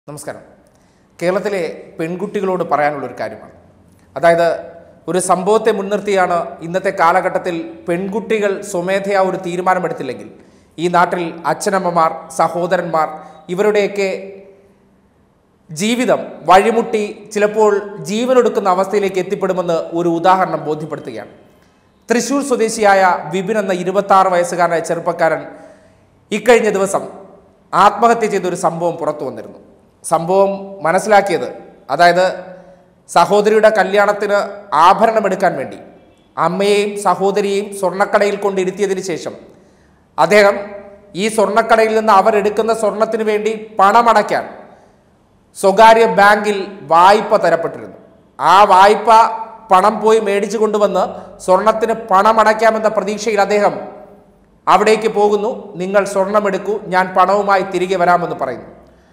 നമസ്കാരം. കേരളത്തിലെ പെൺകുട്ടികളോട് പറയാനുള്ളൊരു കാര്യമാണ്. അതായത് ഒരു സംഭവത്തെ മുൻനിർത്തിയാണ് ഇന്നത്തെ കാലഘട്ടത്തിൽ പെൺകുട്ടികൾ സ്വമേധയാ ഒരു തീരുമാനമെടുത്തില്ലെങ്കിൽ ഈ നാട്ടിൽ അച്ഛനമ്മമാർ, സഹോദരന്മാർ ഇവരുടെയൊക്കെ ജീവിതം വഴിമുട്ടി ചിലപ്പോൾ ജീവനൊടുക്കുന്ന അവസ്ഥയിലേക്ക് എത്തിപ്പെടുമെന്ന് ഒരു ഉദാഹരണം ബോധ്യപ്പെടുത്തുകയാണ്. തൃശ്ശൂർ സ്വദേശിയായ വിപിൻ എന്ന 26 വയസ്സുകാരനായ ചെറുപ്പക്കാരൻ ഇക്കഴിഞ്ഞ ദിവസം ആത്മഹത്യ ചെയ്തൊരു സംഭവം പുറത്തു വന്നിരുന്നു. സംഭവം മനസ്സിലാക്കിയത്, അതായത് സഹോദരിയുടെ കല്യാണത്തിന് ആഭരണമെടുക്കാൻ വേണ്ടി അമ്മയെയും സഹോദരിയെയും സ്വർണ്ണക്കടയിൽ കൊണ്ടിരുത്തിയതിന് ശേഷം അദ്ദേഹം ഈ സ്വർണ്ണക്കടയിൽ നിന്ന് അവരെടുക്കുന്ന സ്വർണത്തിന് വേണ്ടി പണമടയ്ക്കാൻ സ്വകാര്യ ബാങ്കിൽ വായ്പ തരപ്പെട്ടിരുന്നു. ആ വായ്പ പണം പോയി മേടിച്ചു കൊണ്ടുവന്ന് സ്വർണത്തിന് പണമടയ്ക്കാമെന്ന പ്രതീക്ഷയിൽ അദ്ദേഹം അവിടേക്ക് പോകുന്നു. നിങ്ങൾ സ്വർണമെടുക്കൂ, ഞാൻ പണവുമായി തിരികെ വരാമെന്ന് പറയുന്നു.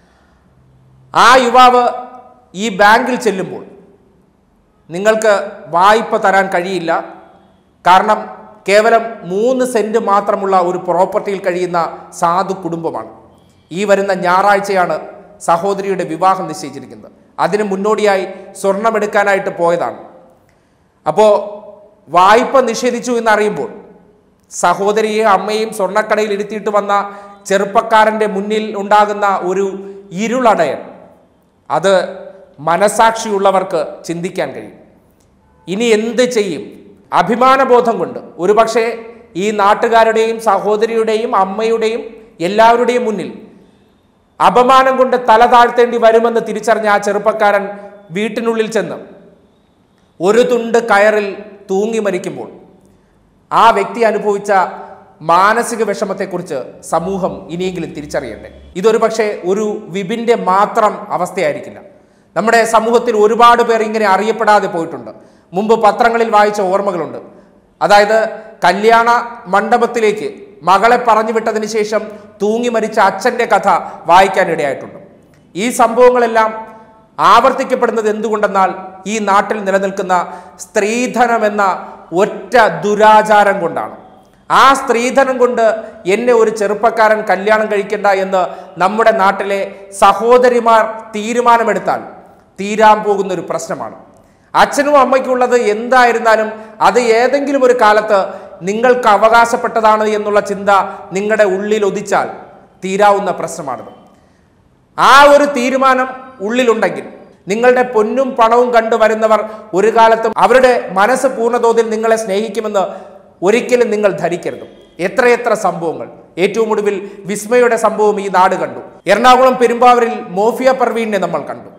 ആ യുവാവ് ഈ ബാങ്കിൽ ചെല്ലുമ്പോൾ നിങ്ങൾക്ക് വായ്പ തരാൻ കഴിയില്ല, കാരണം കേവലം 3 സെന്റ് മാത്രമുള്ള ഒരു പ്രോപ്പർട്ടിയിൽ കഴിയുന്ന സാധു കുടുംബമാണ്. ഈ വരുന്ന ഞായറാഴ്ചയാണ് സഹോദരിയുടെ വിവാഹം നിശ്ചയിച്ചിരിക്കുന്നത്. അതിന് മുന്നോടിയായി സ്വർണമെടുക്കാനായിട്ട് പോയതാണ്. അപ്പോൾ വായ്പ നിഷേധിച്ചു എന്നറിയുമ്പോൾ സഹോദരിയെ അമ്മയും സ്വർണ്ണക്കടയിൽ ഇരുത്തിയിട്ട് വന്ന ചെറുപ്പക്കാരൻ്റെ മുന്നിൽ ഉണ്ടാകുന്ന ഒരു ഇരുളടയൻ, അത് മനസാക്ഷിയുള്ളവർക്ക് ചിന്തിക്കാൻ കഴിയും. ഇനി എന്ത് ചെയ്യും? അഭിമാനബോധം കൊണ്ട് ഒരുപക്ഷെ ഈ നാട്ടുകാരുടെയും സഹോദരിയുടെയും അമ്മയുടെയും എല്ലാവരുടെയും മുന്നിൽ അപമാനം കൊണ്ട് തല താഴ്ത്തേണ്ടി വരുമെന്ന് തിരിച്ചറിഞ്ഞ ആ ചെറുപ്പക്കാരൻ വീട്ടിനുള്ളിൽ ചെന്ന് ഒരു തുണ്ട് കയറിൽ തൂങ്ങി മരിക്കുമ്പോൾ ആ വ്യക്തി അനുഭവിച്ച മാനസിക വിഷമത്തെക്കുറിച്ച് സമൂഹം ഇനിയെങ്കിലും തിരിച്ചറിയണ്ടേ. ഇതൊരു പക്ഷേ ഒരു വിപിൻ്റെ മാത്രം അവസ്ഥയായിരിക്കില്ല. നമ്മുടെ സമൂഹത്തിൽ ഒരുപാട് പേർ ഇങ്ങനെ അറിയപ്പെടാതെ പോയിട്ടുണ്ട്. മുമ്പ് പത്രങ്ങളിൽ വായിച്ച ഓർമ്മകളുണ്ട്. അതായത് കല്യാണ മണ്ഡപത്തിലേക്ക് മകളെ പറഞ്ഞു വിട്ടതിന് ശേഷം തൂങ്ങി മരിച്ച അച്ഛൻ്റെ കഥ വായിക്കാനിടയായിട്ടുണ്ട്. ഈ സംഭവങ്ങളെല്ലാം ആവർത്തിക്കപ്പെടുന്നത് എന്തുകൊണ്ടെന്നാൽ ഈ നാട്ടിൽ നിലനിൽക്കുന്ന സ്ത്രീധനം എന്ന ഒറ്റ ദുരാചാരം കൊണ്ടാണ്. ആ സ്ത്രീധനം കൊണ്ട് എന്നെ ഒരു ചെറുപ്പക്കാരൻ കല്യാണം കഴിക്കണ്ട എന്ന് നമ്മുടെ നാട്ടിലെ സഹോദരിമാർ തീരുമാനമെടുത്താൽ തീരാൻ പോകുന്നൊരു പ്രശ്നമാണ്. അച്ഛനും അമ്മയ്ക്കുള്ളത് എന്തായിരുന്നാലും അത് ഏതെങ്കിലും ഒരു കാലത്ത് നിങ്ങൾക്ക് അവകാശപ്പെട്ടതാണ് എന്നുള്ള ചിന്ത നിങ്ങളുടെ ഉള്ളിൽ ഒതിച്ചാൽ തീരാവുന്ന പ്രശ്നമാണിത്. ആ ഒരു തീരുമാനം ഉള്ളിലുണ്ടെങ്കിൽ നിങ്ങളുടെ പൊന്നും പണവും കണ്ടുവരുന്നവർ ഒരു കാലത്തും അവരുടെ മനസ്സ് പൂർണ്ണതോതിൽ നിങ്ങളെ സ്നേഹിക്കുമെന്ന് ഒരിക്കലും നിങ്ങൾ ധരിക്കരുത്. എത്രയെത്ര സംഭവങ്ങൾ. ഏറ്റവും ഒടുവിൽ വിസ്മയുടെ സംഭവം ഈ നാട് കണ്ടു. എറണാകുളം പെരുമ്പാവൂരിൽ മോഫിയ പർവീനെ നമ്മൾ കണ്ടു.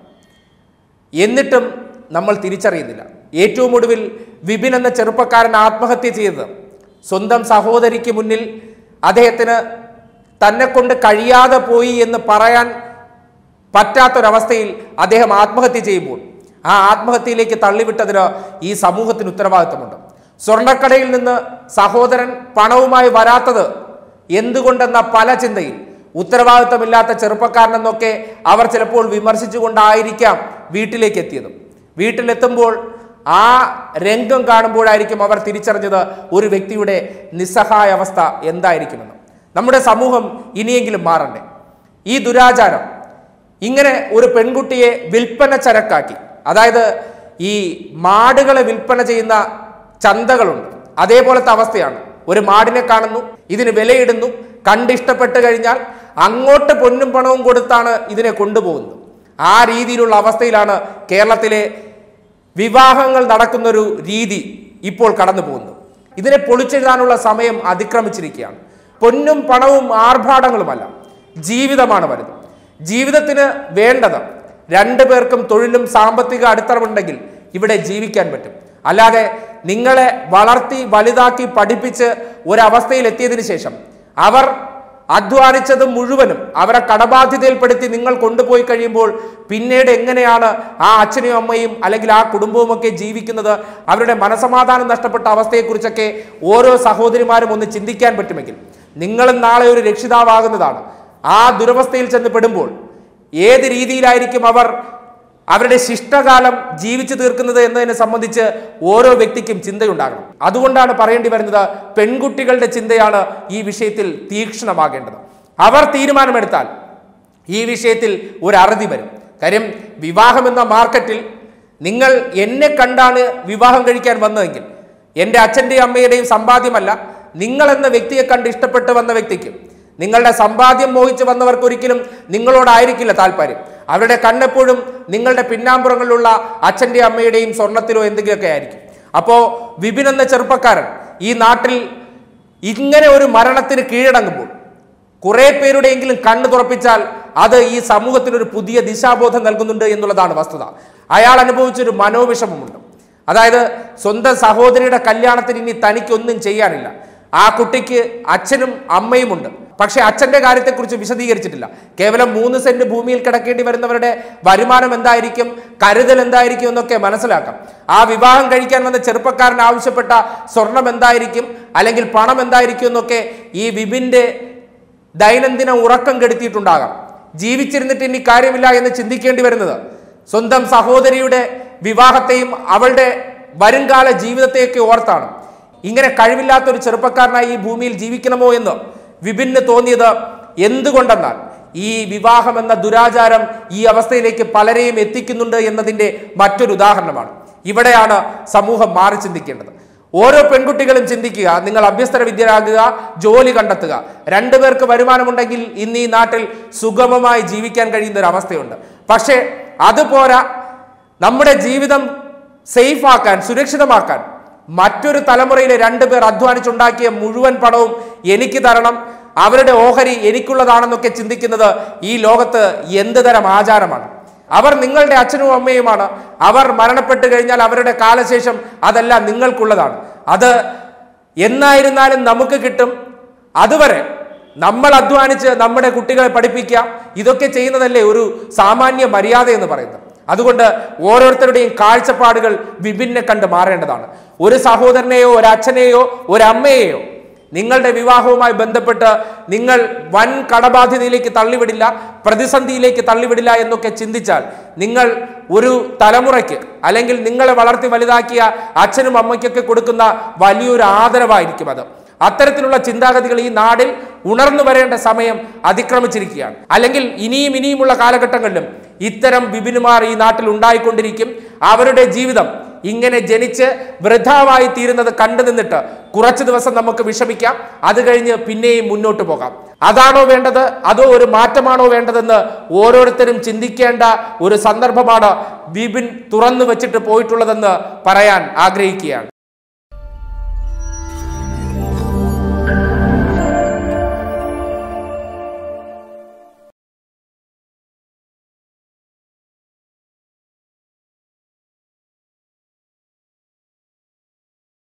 എന്നിട്ടും നമ്മൾ തിരിച്ചറിയുന്നില്ല. ഏറ്റവും ഒടുവിൽ വിപിൻ എന്ന ചെറുപ്പക്കാരൻ ആത്മഹത്യ ചെയ്തത് സ്വന്തം സഹോദരിക്ക് മുന്നിൽ അദ്ദേഹത്തിന് തന്നെ കൊണ്ട് കഴിയാതെ പോയി എന്ന് പറയാൻ പറ്റാത്തൊരവസ്ഥയിൽ അദ്ദേഹം ആത്മഹത്യ ചെയ്യുമ്പോൾ ആ ആത്മഹത്യയിലേക്ക് തള്ളിവിട്ടതിന് ഈ സമൂഹത്തിന് ഉത്തരവാദിത്തമുണ്ട്. സ്വർണ്ണക്കടയിൽ നിന്ന് സഹോദരൻ പണവുമായി വരാത്തത് എന്തുകൊണ്ടെന്ന പല ചിന്തയിൽ ഉത്തരവാദിത്തമില്ലാത്ത ചെറുപ്പക്കാരനെന്നൊക്കെ അവർ ചിലപ്പോൾ വിമർശിച്ചുകൊണ്ടായിരിക്കാം വീട്ടിലേക്ക് എത്തിയത്. വീട്ടിലെത്തുമ്പോൾ ആ രംഗം കാണുമ്പോഴായിരിക്കും അവർ തിരിച്ചറിഞ്ഞത് ഒരു വ്യക്തിയുടെ നിസ്സഹായ അവസ്ഥ എന്തായിരിക്കുമെന്ന്. നമ്മുടെ സമൂഹം ഇനിയെങ്കിലും മാറണ്ടേ. ഈ ദുരാചാരം ഇങ്ങനെ ഒരു പെൺകുട്ടിയെ വിൽപ്പന ചരക്കാക്കി, അതായത് ഈ മാടുകളെ വിൽപ്പന ചെയ്യുന്ന ചന്തകളുണ്ട്, അതേപോലത്തെ അവസ്ഥയാണ്. ഒരു മാടിനെ കാണുന്നു, ഇതിന് വിലയിടുന്നു, കണ്ടിഷ്ടപ്പെട്ട് കഴിഞ്ഞാൽ അങ്ങോട്ട് പൊന്നും പണവും കൊടുത്താണ് ഇതിനെ കൊണ്ടുപോകുന്നത്. ആ രീതിയിലുള്ള അവസ്ഥയിലാണ് കേരളത്തിലെ വിവാഹങ്ങൾ നടക്കുന്നൊരു രീതി ഇപ്പോൾ കടന്നു പോകുന്നത്. ഇതിനെ പൊളിച്ചെഴുതാനുള്ള സമയം അതിക്രമിച്ചിരിക്കുകയാണ്. പൊന്നും പണവും ആർഭാടങ്ങളുമല്ല, ജീവിതമാണ് വലുത്. ജീവിതത്തിന് വേണ്ടത് 2 പേർക്കും തൊഴിലും സാമ്പത്തിക അടിത്തറവുണ്ടെങ്കിൽ ഇവിടെ ജീവിക്കാൻ പറ്റും. അല്ലാതെ നിങ്ങളെ വളർത്തി വലുതാക്കി പഠിപ്പിച്ച് ഒരവസ്ഥയിൽ എത്തിയതിനു ശേഷം അവർ അധ്വാനിച്ചത് മുഴുവനും അവരെ കടബാധ്യതയിൽപ്പെടുത്തി നിങ്ങൾ കൊണ്ടുപോയി കഴിയുമ്പോൾ പിന്നീട് എങ്ങനെയാണ് ആ അച്ഛനും അമ്മയും അല്ലെങ്കിൽ ആ കുടുംബവുമൊക്കെ ജീവിക്കുന്നത്? അവരുടെ മനസമാധാനം നഷ്ടപ്പെട്ട അവസ്ഥയെക്കുറിച്ചൊക്കെ ഓരോ സഹോദരിമാരും ഒന്ന് ചിന്തിക്കാൻ പറ്റുമെങ്കിൽ നിങ്ങളും നാളെ ഒരു രക്ഷിതാവാകുന്നതാണ്. ആ ദുരവസ്ഥയിൽ ചെന്ന് പെടുമ്പോൾ ഏത് രീതിയിലായിരിക്കും അവർ അവരുടെ ശിഷ്ടകാലം ജീവിച്ചു തീർക്കുന്നത് എന്നതിനെ സംബന്ധിച്ച് ഓരോ വ്യക്തിക്കും ചിന്തയുണ്ടാകണം. അതുകൊണ്ടാണ് പറയേണ്ടി വരുന്നത്, പെൺകുട്ടികളുടെ ചിന്തയാണ് ഈ വിഷയത്തിൽ തീക്ഷ്ണമാകേണ്ടത്. അവർ തീരുമാനമെടുത്താൽ ഈ വിഷയത്തിൽ ഒരു അറുതി വരും. കാര്യം വിവാഹം എന്ന മാർക്കറ്റിൽ നിങ്ങൾ എന്നെ കണ്ടാണ് വിവാഹം കഴിക്കാൻ വന്നതെങ്കിൽ എൻ്റെ അച്ഛൻ്റെയും അമ്മയുടെയും സമ്പാദ്യമല്ല, നിങ്ങളെന്ന വ്യക്തിയെ കണ്ട് ഇഷ്ടപ്പെട്ട് വന്ന വ്യക്തിക്ക്, നിങ്ങളുടെ സമ്പാദ്യം മോഹിച്ച് വന്നവർക്ക് ഒരിക്കലും നിങ്ങളോടായിരിക്കില്ല താല്പര്യം. അവരുടെ കണ്ണെപ്പോഴും നിങ്ങളുടെ പിന്നാമ്പുറങ്ങളിലുള്ള അച്ഛൻ്റെയും അമ്മയുടെയും സ്വർണത്തിലോ എന്തെങ്കിലുമൊക്കെ ആയിരിക്കും. അപ്പോൾ വിപിൻ എന്ന ചെറുപ്പക്കാരൻ ഈ നാട്ടിൽ ഇങ്ങനെ ഒരു മരണത്തിന് കീഴടങ്ങുമ്പോൾ കുറെ പേരുടെയെങ്കിലും കണ്ണ് തുറപ്പിച്ചാൽ അത് ഈ സമൂഹത്തിനൊരു പുതിയ ദിശാബോധം നൽകുന്നുണ്ട് എന്നുള്ളതാണ് വസ്തുത. അയാൾ അനുഭവിച്ചൊരു മനോവിഷമമുണ്ട്. അതായത് സ്വന്തം സഹോദരിയുടെ കല്യാണത്തിന് ഇനി തനിക്കൊന്നും ചെയ്യാനില്ല. ആ കുട്ടിക്ക് അച്ഛനും അമ്മയുമുണ്ട്. പക്ഷെ അച്ഛൻ്റെ കാര്യത്തെക്കുറിച്ച് വിശദീകരിച്ചിട്ടില്ല. കേവലം 3 സെന്റ് ഭൂമിയിൽ കിടക്കേണ്ടി വരുന്നവരുടെ വരുമാനം എന്തായിരിക്കും, കരുതൽ എന്തായിരിക്കും എന്നൊക്കെ മനസ്സിലാക്കാം. ആ വിവാഹം കഴിക്കാൻ വന്ന ചെറുപ്പക്കാരൻ ആവശ്യപ്പെട്ട സ്വർണം എന്തായിരിക്കും, അല്ലെങ്കിൽ പണം എന്തായിരിക്കും എന്നൊക്കെ ഈ വിപിൻ്റെ ദൈനംദിന ഉറക്കം കെടുത്തിയിട്ടുണ്ടാകാം. ജീവിച്ചിരുന്നിട്ട് ഇനി കാര്യമില്ല എന്ന് ചിന്തിക്കേണ്ടി വരുന്നത് സ്വന്തം സഹോദരിയുടെ വിവാഹത്തെയും അവളുടെ വരുംകാല ജീവിതത്തെയൊക്കെ ഓർത്താണ്. ഇങ്ങനെ കഴിവില്ലാത്തൊരു ചെറുപ്പക്കാരനായി ഈ ഭൂമിയിൽ ജീവിക്കണമോ എന്ന് വിപിന് തോന്നിയത് എന്തുകൊണ്ടെന്നാൽ ഈ വിവാഹം എന്ന ദുരാചാരം ഈ അവസ്ഥയിലേക്ക് പലരെയും എത്തിക്കുന്നുണ്ട് എന്നതിൻ്റെ മറ്റൊരു ഉദാഹരണമാണ്. ഇവിടെയാണ് സമൂഹം മാറി ചിന്തിക്കേണ്ടത്. ഓരോ പെൺകുട്ടികളും ചിന്തിക്കുക, നിങ്ങൾ അഭ്യസ്തര വിദ്യരാകുക, ജോലി കണ്ടെത്തുക. 2 പേർക്ക് വരുമാനമുണ്ടെങ്കിൽ ഇന്ന് ഈ നാട്ടിൽ സുഗമമായി ജീവിക്കാൻ കഴിയുന്ന ഒരു അവസ്ഥയുണ്ട്. പക്ഷേ അതുപോരാ, നമ്മുടെ ജീവിതം സേഫ് ആക്കാൻ, സുരക്ഷിതമാക്കാൻ മറ്റൊരു തലമുറയിലെ 2 പേർ അധ്വാനിച്ചുണ്ടാക്കിയ മുഴുവൻ പണവും എനിക്ക് തരണം, അവരുടെ ഓഹരി എനിക്കുള്ളതാണെന്നൊക്കെ ചിന്തിക്കുന്നത് ഈ ലോകത്ത് എന്ത് തരം ആചാരമാണ്? അവർ നിങ്ങളുടെ അച്ഛനും അമ്മയുമാണ്. അവർ മരണപ്പെട്ട് കഴിഞ്ഞാൽ അവരുടെ കാലശേഷം അതെല്ലാം നിങ്ങൾക്കുള്ളതാണ്. അത് എന്നായിരുന്നാലും നമുക്ക് കിട്ടും. അതുവരെ നമ്മൾ അധ്വാനിച്ച് നമ്മുടെ കുട്ടികളെ പഠിപ്പിക്കാം. ഇതൊക്കെ ചെയ്യുന്നതല്ലേ ഒരു സാമാന്യ മര്യാദ എന്ന് പറയുന്നത്. അതുകൊണ്ട് ഓരോരുത്തരുടെയും കാഴ്ചപ്പാടുകൾ വിഭിന്നെ കണ്ട് മാറേണ്ടതാണ്. ഒരു സഹോദരനെയോ ഒരു അച്ഛനെയോ ഒരു അമ്മയെയോ നിങ്ങളുടെ വിവാഹവുമായി ബന്ധപ്പെട്ട് നിങ്ങൾ വൻ കടബാധ്യതയിലേക്ക് തള്ളിവിടില്ല, പ്രതിസന്ധിയിലേക്ക് തള്ളിവിടില്ല എന്നൊക്കെ ചിന്തിച്ചാൽ നിങ്ങൾ ഒരു തലമുറയ്ക്ക്, അല്ലെങ്കിൽ നിങ്ങളെ വളർത്തി വലുതാക്കിയ അച്ഛനും അമ്മയ്ക്കൊക്കെ കൊടുക്കുന്ന വലിയൊരു ആദരവായിരിക്കും അത്. അത്തരത്തിലുള്ള ചിന്താഗതികൾ ഈ നാടിൽ ഉണർന്നു വരേണ്ട സമയം അതിക്രമിച്ചിരിക്കുകയാണ്. അല്ലെങ്കിൽ ഇനിയുമുള്ള കാലഘട്ടങ്ങളിലും ഇത്തരം വിപിനുമാർ ഈ നാട്ടിൽ ഉണ്ടായിക്കൊണ്ടിരിക്കും. അവരുടെ ജീവിതം ഇങ്ങനെ ജനിച്ച് വൃഥാവായി തീരുന്നത് കണ്ടു നിന്നിട്ട് കുറച്ചു ദിവസം നമുക്ക് വിഷമിക്കാം. അത് കഴിഞ്ഞ് പിന്നെയും മുന്നോട്ട് പോകാം. അതാണോ വേണ്ടത്, അതോ ഒരു മാറ്റമാണോ വേണ്ടതെന്ന് ഓരോരുത്തരും ചിന്തിക്കേണ്ട ഒരു സന്ദർഭമാണ് വിപിൻ തുറന്നു വെച്ചിട്ട് പോയിട്ടുള്ളതെന്ന് പറയാൻ ആഗ്രഹിക്കുകയാണ്.